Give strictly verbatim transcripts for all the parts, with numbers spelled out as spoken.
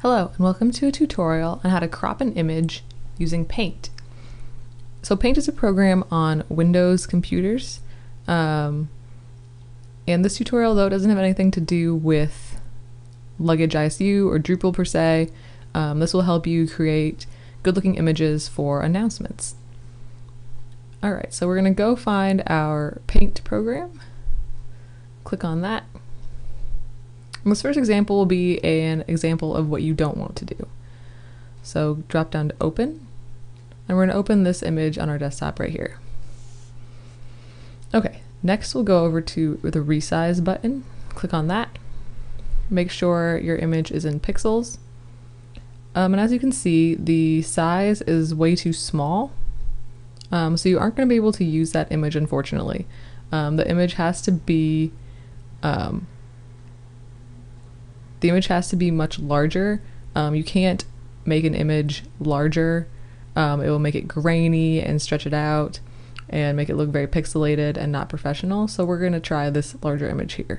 Hello and welcome to a tutorial on how to crop an image using Paint. So Paint is a program on Windows computers, um, and this tutorial though doesn't have anything to do with Luggage I S U or Drupal per se. Um, this will help you create good looking images for announcements. Alright, so we're going to go find our Paint program, click on that. And this first example will be an example of what you don't want to do. So drop down to open, and we're going to open this image on our desktop right here. Okay, next we'll go over to the resize button, click on that. Make sure your image is in pixels. Um, and as you can see, the size is way too small. Um, so you aren't going to be able to use that image, unfortunately. Um, the image has to be um, The image has to be much larger. Um, you can't make an image larger. Um, it will make it grainy and stretch it out and make it look very pixelated and not professional. So we're going to try this larger image here.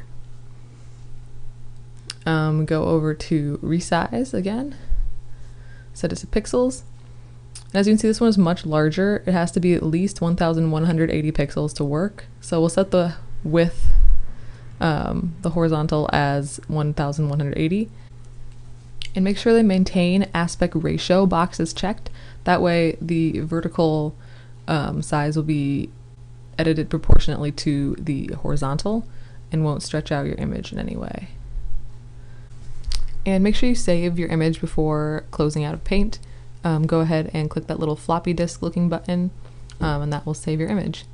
Um, go over to resize again. Set it to pixels. And as you can see, this one is much larger. It has to be at least one thousand one hundred eighty pixels to work. So we'll set the width Um, the horizontal as one thousand one hundred eighty, and make sure they maintain aspect ratio boxes checked. That way the vertical um, size will be edited proportionately to the horizontal and won't stretch out your image in any way. And make sure you save your image before closing out of Paint. Um, go ahead and click that little floppy disk looking button, um, and that will save your image.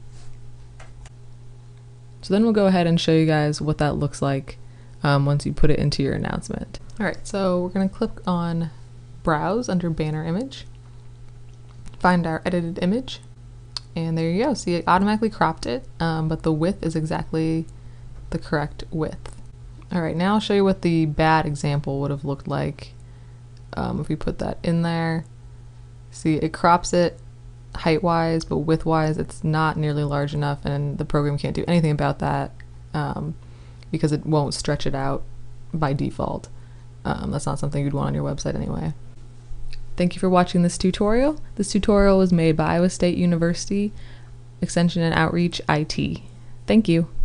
So then we'll go ahead and show you guys what that looks like um, once you put it into your announcement. Alright, so we're going to click on Browse under Banner Image, find our edited image, and there you go. See, it automatically cropped it, um, but the width is exactly the correct width. Alright, now I'll show you what the bad example would have looked like um, if we put that in there. See, it crops it height-wise, but width-wise it's not nearly large enough, and the program can't do anything about that um, because it won't stretch it out by default. Um, that's not something you'd want on your website anyway. Thank you for watching this tutorial. This tutorial was made by Iowa State University Extension and Outreach I T. Thank you.